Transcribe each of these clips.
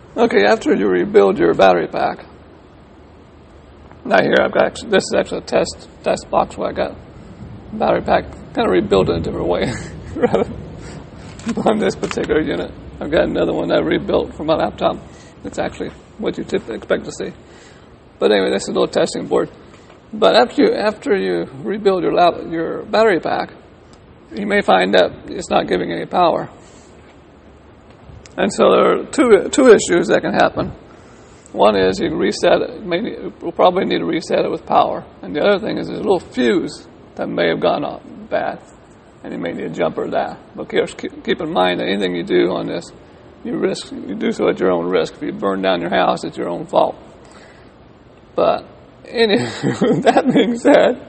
Okay, after you rebuild your battery pack, now here I've got, this is actually a test box where I got battery pack kind of rebuilt in a different way rather on this particular unit. I've got another one that I rebuilt from my laptop. It's actually what you typically expect to see. But anyway, this is a little testing board. But after you rebuild your battery pack, you may find that it's not giving any power. And so there are two issues that can happen. One is you can reset it. We'll probably need to reset it with power. And the other thing is there's a little fuse that may have gone off bad, and you may need a jumper of that. But keep in mind that anything you do on this, you do so at your own risk. If you burn down your house, it's your own fault. But that being said,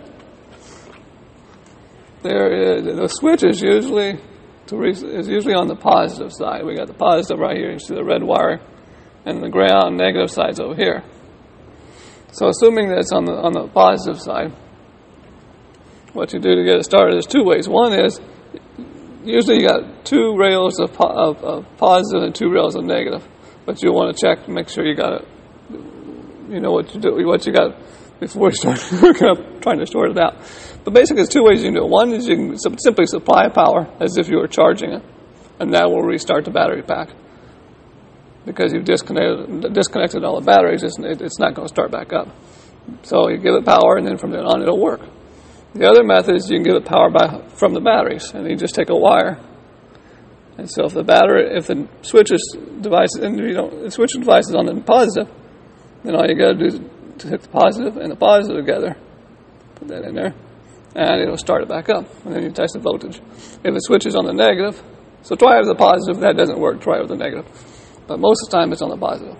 the switch is usually on the positive side. We got the positive right here. You see the red wire, and the ground negative side's over here. So assuming that it's on the positive side, what you do to get it started is two ways. One is usually you got two rails of positive and two rails of negative, but you want to check to make sure you got it. You know what you got before you start trying to sort it out. But basically, there's two ways you can do it. One is you can simply supply power as if you were charging it, and that will restart the battery pack. Because you've disconnected all the batteries, it's not going to start back up. So you give it power, and then from then on, it'll work. The other method is you can give it power from the batteries, and you just take a wire. And so if the switch device is on the positive, then all you got to do is to take the positive and the positive together, put that in there, and it'll start it back up. And then you test the voltage. If the switch is on the negative, so try it with the positive. If that doesn't work, try it with the negative. But most of the time, it's on the positive.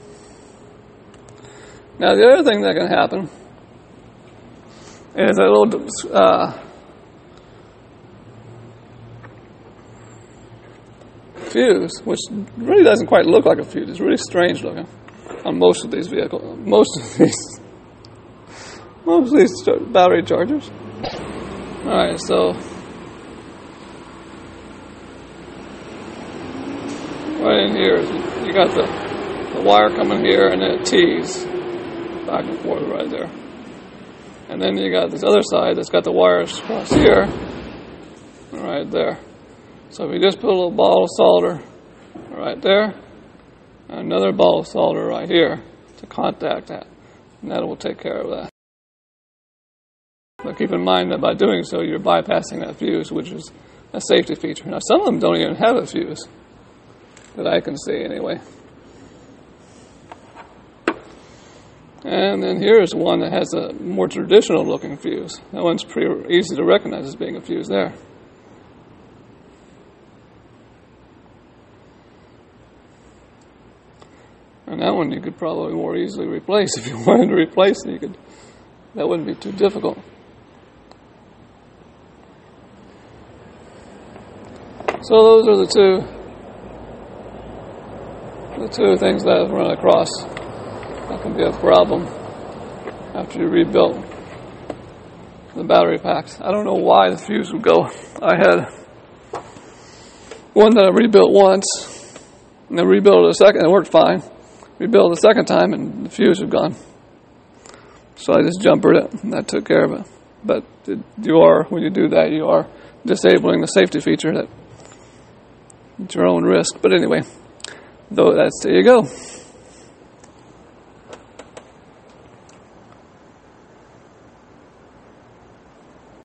Now, the other thing that can happen is a little fuse, which really doesn't quite look like a fuse. It's really strange looking on most of these vehicles, most of these battery chargers. All right, so right in here, you got the wire coming here, and then it tees back and forth right there. And then you got this other side that's got the wires across here, right there. So if you just put a little ball of solder right there, and another ball of solder right here to contact that, and that will take care of that. But keep in mind that by doing so, you're bypassing that fuse, which is a safety feature. Now, some of them don't even have a fuse, that I can see anyway. And then here's one that has a more traditional looking fuse. That one's pretty easy to recognize as being a fuse there. And that one you could probably more easily replace. If you wanted to replace it, that wouldn't be too difficult. So those are the two things that I've run across that can be a problem after you rebuilt the battery packs. I don't know why the fuse would go. I had one that I rebuilt once, and then rebuilt it a second, and it worked fine. Rebuilt it a second time, and the fuse was gone. So I just jumpered it, and that took care of it. But when you do that, you are disabling the safety feature that it's your own risk. But anyway, there you go.